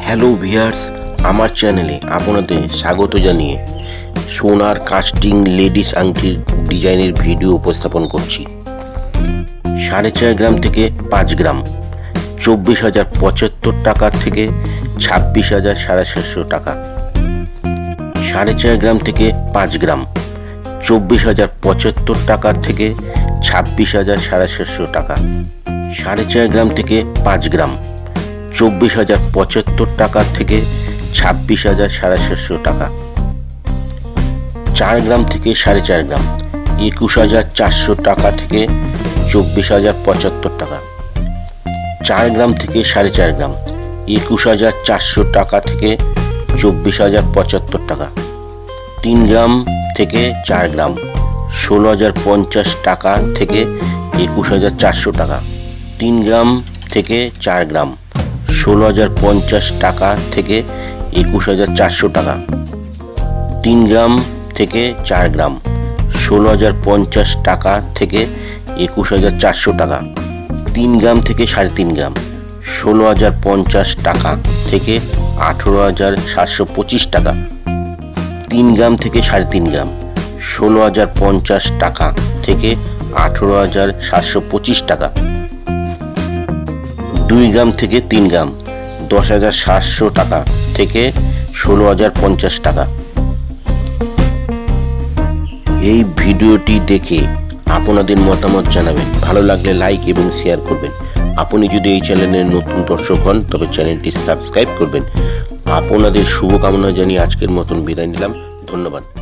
Hello viewers, আমার চ্যানেলে আপনাদের স্বাগত জানিয়ে সোনার কাস্টিং লেডিস আংটির ডিজাইনের ভিডিও উপস্থাপন করছি। 4.5 গ্রাম থেকে 5 গ্রাম 24,075 টাকা থেকে 26,750 টাকা। 4.5 গ্রাম থেকে 5 গ্রাম 24,075 টাকা থেকে 26,750 টাকা। 4.5 গ্রাম থেকে 5 গ্রাম 24,075 টাকা থেকে 26,750 টাকা। 4 গ্রাম থেকে 4.5 গ্রাম 21,400 টাকা থেকে 24,075 টাকা। 4 গ্রাম থেকে 4.5 গ্রাম 21,400 টাকা থেকে 24,075 টাকা। 3 গ্রাম থেকে 4 গ্রাম 16,050 টাকা থেকে 21,400 টাকা। 3 গ্রাম থেকে 4 গ্রাম 16,050 টাকা থেকে 21,400 টাকা। 3 গ্রাম থেকে 4 গ্রাম 16,050 টাকা থেকে 21,400 টাকা। 3 গ্রাম থেকে 3.5 গ্রাম 16,050 টাকা থেকে 18,725 টাকা। 3 গ্রাম থেকে 3.5 গ্রাম 16,050 টাকা থেকে 18,725 টাকা। 2 গ্রাম থেকে 3 গ্রাম 10,700 টাকা থেকে 16,050 টাকা। এই ভিডিওটি দেখে আপনাদের মতামত জানাবেন। ভালো লাগলে লাইক এবং শেয়ার করবেন। আপনি যদি এই চ্যানেলের নতুন দর্শক হন তবে চ্যানেলটি সাবস্ক্রাইব করবেন। আপনাদের শুভকামনা জানিয়ে আজকের মতন বিদায় নিলাম। ধন্যবাদ।